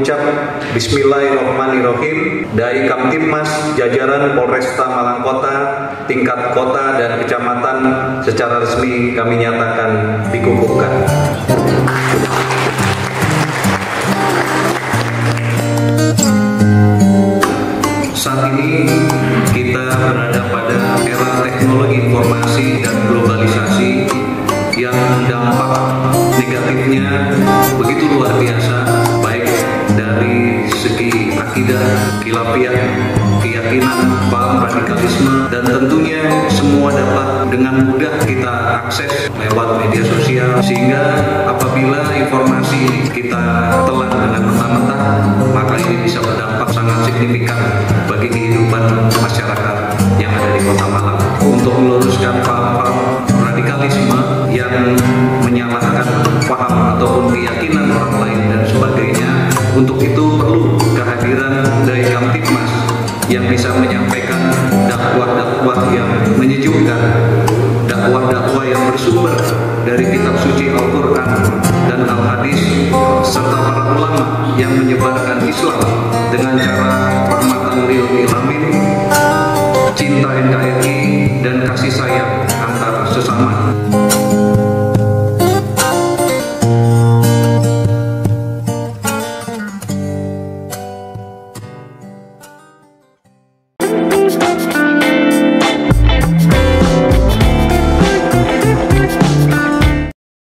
mengucap Bismillahirrahmanirrahim. Dari Kamtibmas jajaran Polresta Malang Kota, tingkat kota dan kecamatan secara resmi kami nyatakan dikukuhkan. Saat ini kita berada pada era teknologi informasi dan globalisasi yang dampak negatifnya begitu luar biasa, baik dari segi akidah, khilafiyah, keyakinan, paham radikalisme, dan tentunya semua dapat dengan mudah kita akses lewat media sosial, sehingga apabila informasi kita telan dengan mentah-mentah, maka ini bisa berdampak sangat signifikan bagi kehidupan masyarakat yang ada di Kota Malang. Untuk meluruskan paham-paham radikalisme yang menyalahkan paham ataupun keyakinan orang lain dan sebagainya, untuk itu perlu kehadiran dari Kamtibmas yang bisa menyampaikan dakwah-dakwah yang menyejukkan, dakwah-dakwah yang bersumber dari kitab suci Al-Quran dan Al-Hadis, serta para ulama yang menyebarkan Islam dengan cara rahmatan lil alamin, cinta NKRI, dan kasih sayang antar sesama.